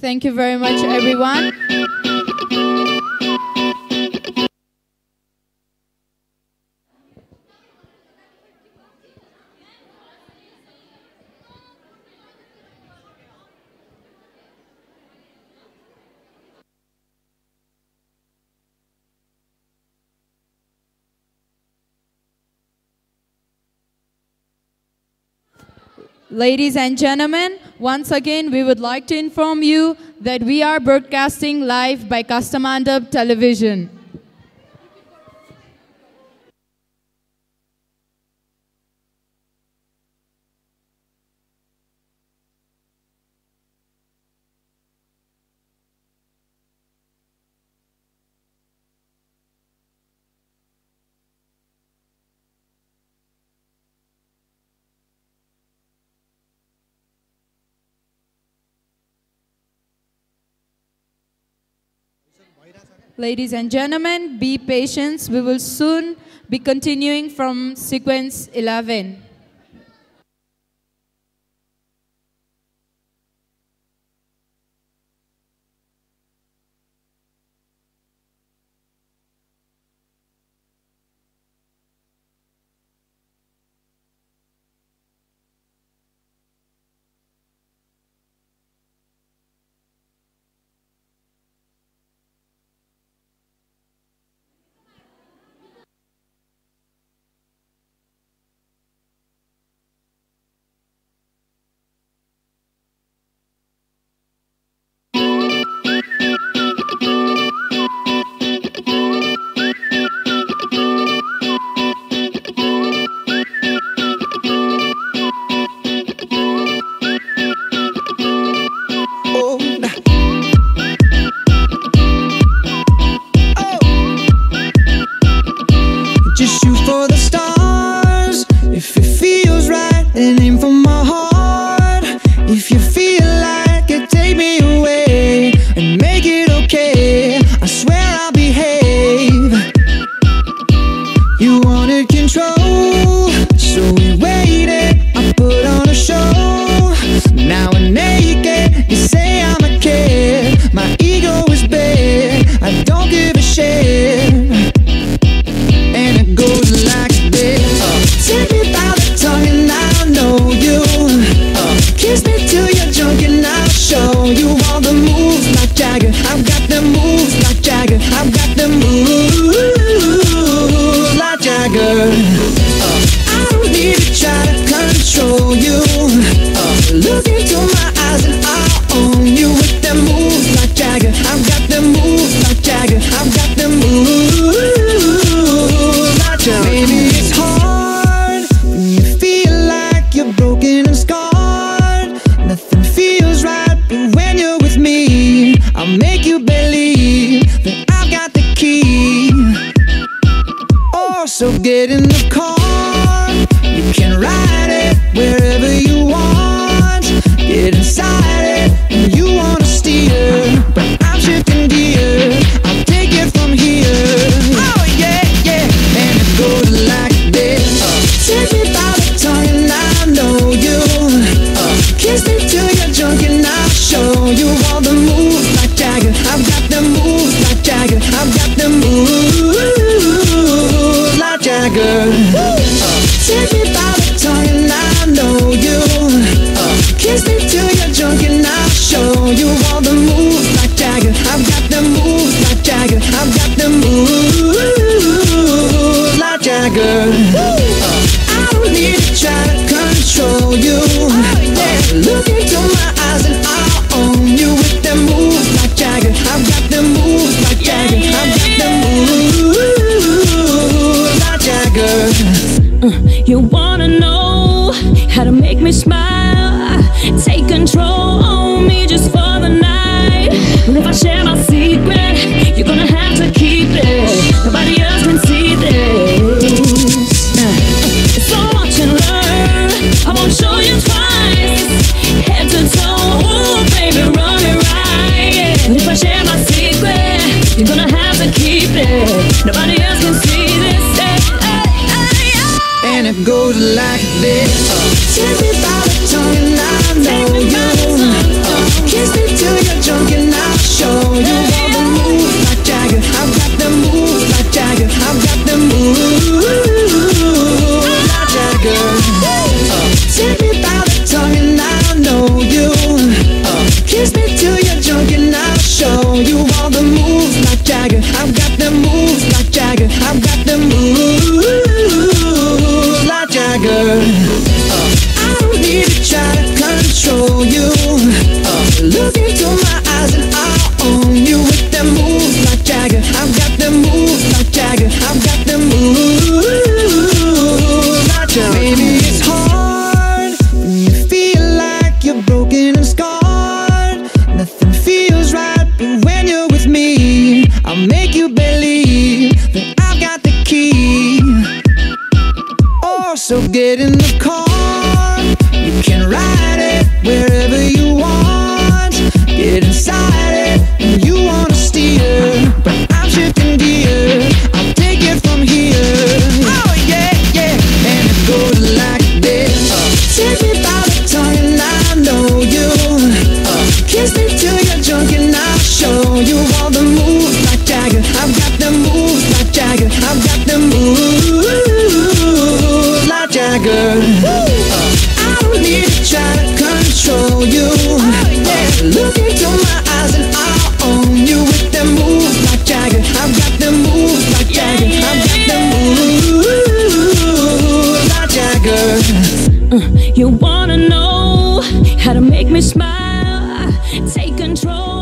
Thank you very much, everyone. Ladies and gentlemen, once again, we would like to inform you that we are broadcasting live by Kastamandab Television. Ladies and gentlemen, be patient. We will soon be continuing from sequence 11. You wanna know how to make me smile? Take control on me just for the night. And if I share my secret, you're gonna have to keep it. Nobody else can see this. It's so much to learn. I won't show you twice. Head to toe, ooh, baby, run it right. And if I share my secret, you're gonna have to keep it. Nobody else can see this. And it goes like this. Tell me about it. Jagger. I've got the moves like Jagger. I've got the moves like Jagger. I don't need to try to control you. Look into my eyes and I'll own you with them moves like Jagger. I've got the moves like Jagger. I've got the moves like Jagger. Maybe it's hard when you feel like you're broken and scarred. Nothing feels right, but when you're with me, I'll make you believe that I've got the key. Oh, so get in the car. You can ride it wherever you want. Get inside it and you wanna steer, but I'm shifting gear. I'll take it from here. Oh yeah, yeah. And it goes like this. Take me by the tongue and I know you. Kiss me till you're drunk and I'll show you all the moves like Jagger. I've got the moves like Jagger. I've got the moves like Jagger. I don't need to try to control you. Look into my eyes and I'll own you with the moves like Jagger. I've got the moves like Jagger. I've got the moves like Jagger. You wanna know how to make me smile? Take control.